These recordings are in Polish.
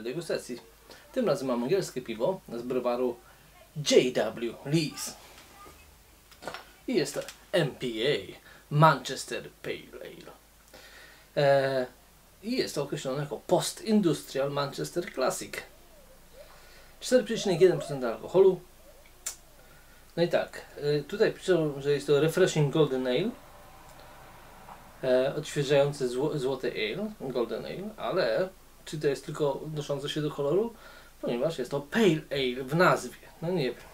ale degustacji. Tym razem mam angielskie piwo z browaru J.W. Lees. I jest to MPA, Manchester Pale Ale. I jest to określone jako Post-Industrial Manchester Classic. 4,1% alkoholu. No i tak, tutaj piszą, że jest to Refreshing Golden Ale. Odświeżający złoty ale, Golden Ale, ale czy to jest tylko odnoszące się do koloru? Ponieważ jest to Pale Ale w nazwie. No nie wiem.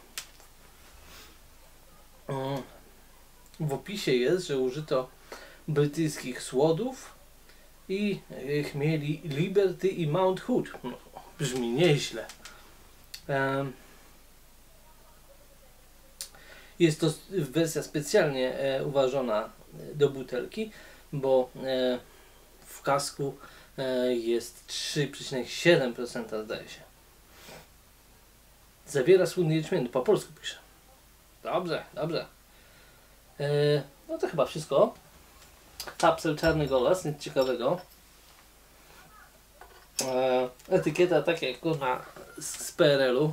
W opisie jest, że użyto brytyjskich słodów i chmieli Liberty i Mount Hood. No, brzmi nieźle. Jest to wersja specjalnie uważana do butelki, bo w kasku jest 3,7% zdaje się. Zawiera słódny jęczmień, po polsku pisze. Dobrze, dobrze. No to chyba wszystko. Kapsel czarny golas, nic ciekawego. Etykieta tak jak kurna z PRL-u.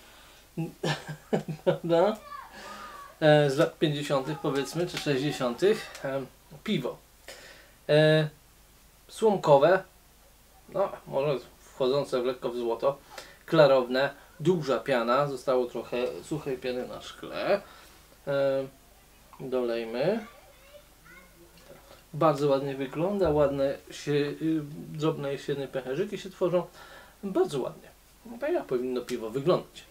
Prawda? Z lat 50. powiedzmy, czy 60. Piwo. Słomkowe, no może wchodzące w lekko w złoto, klarowne, duża piana, zostało trochę suchej piany na szkle. Dolejmy. Bardzo ładnie wygląda, ładne drobne jesienne pęcherzyki się tworzą, bardzo ładnie. No tak jak powinno piwo wyglądać.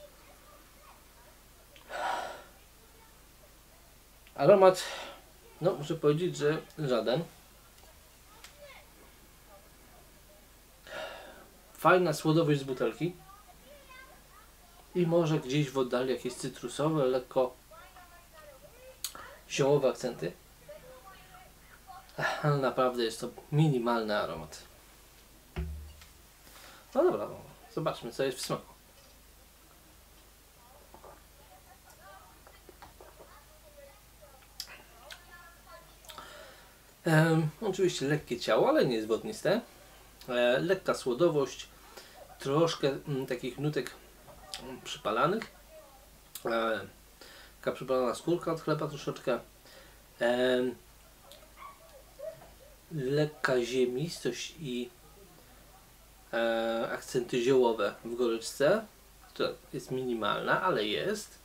Aromat, no muszę powiedzieć, że żaden. Fajna słodowość z butelki. I może gdzieś w oddali jakieś cytrusowe, lekko ziołowe akcenty. Ale naprawdę jest to minimalny aromat. No dobra, no, zobaczmy co jest w smaku. Oczywiście lekkie ciało, ale nie jest wodniste. Lekka słodowość, troszkę takich nutek przypalanych. Taka przypalana skórka od chleba troszeczkę. Lekka ziemistość i akcenty ziołowe w goryczce, która jest minimalna, ale jest.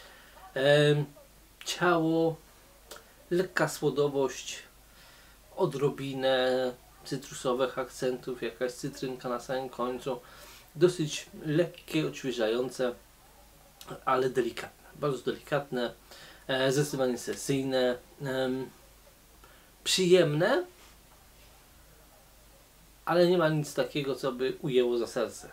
Ciało, lekka słodowość, odrobinę cytrusowych akcentów, jakaś cytrynka na samym końcu. Dosyć lekkie, odświeżające, ale delikatne. Bardzo delikatne, zdecydowanie sesyjne, przyjemne, ale nie ma nic takiego, co by ujęło za serce.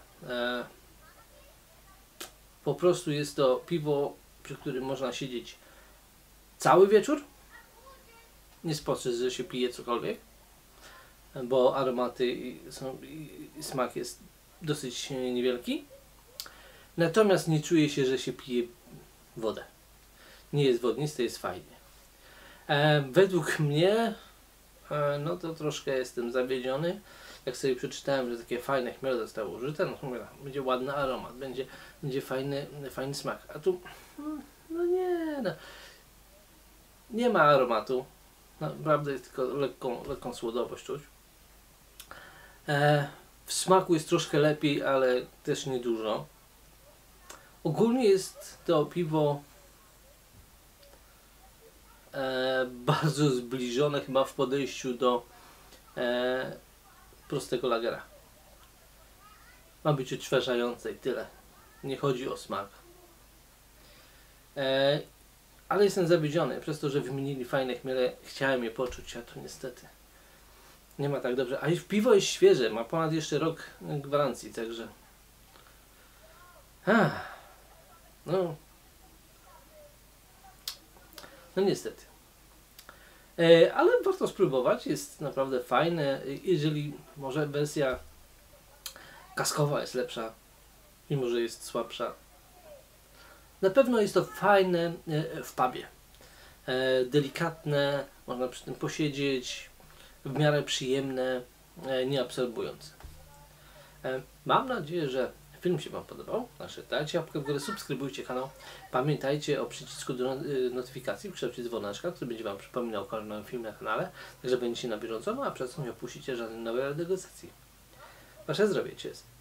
Po prostu jest to piwo, przy którym można siedzieć cały wieczór. Nie sposób, że się pije cokolwiek, bo aromaty są, i smak jest dosyć niewielki. Natomiast nie czuje się, że się pije wodę. Nie jest wodniste, jest fajnie. Według mnie, no to troszkę jestem zawiedziony. Jak sobie przeczytałem, że takie fajne chmiele zostały użyte, no to mówię, będzie ładny aromat, będzie fajny smak. A tu, no nie, no, nie ma aromatu. Naprawdę jest tylko lekką słodowość czuć. W smaku jest troszkę lepiej, ale też nie dużo. Ogólnie jest to piwo bardzo zbliżone chyba w podejściu do prostego lagera. Ma być odświeżające i tyle. Nie chodzi o smak. Ale jestem zawiedziony przez to, że wymienili fajne chmiele. Chciałem je poczuć, a to niestety nie ma tak dobrze. A i piwo jest świeże, ma ponad jeszcze rok gwarancji, także no niestety. Ale warto spróbować, jest naprawdę fajne. Jeżeli może wersja kaskowa jest lepsza, mimo że jest słabsza, na pewno jest to fajne w pubie. Delikatne, można przy tym posiedzieć, w miarę przyjemne, nie absorbujące. Mam nadzieję, że film się Wam podobał. Dajcie łapkę w górę, subskrybujcie kanał. Pamiętajcie o przycisku do notyfikacji w kształcie dzwoneczka, który będzie Wam przypominał o kolejnym filmie na kanale, także będziecie na bieżąco, no a przez to nie opuścicie żadnej nowej negocjacji. Wasze zdrowie, cheers.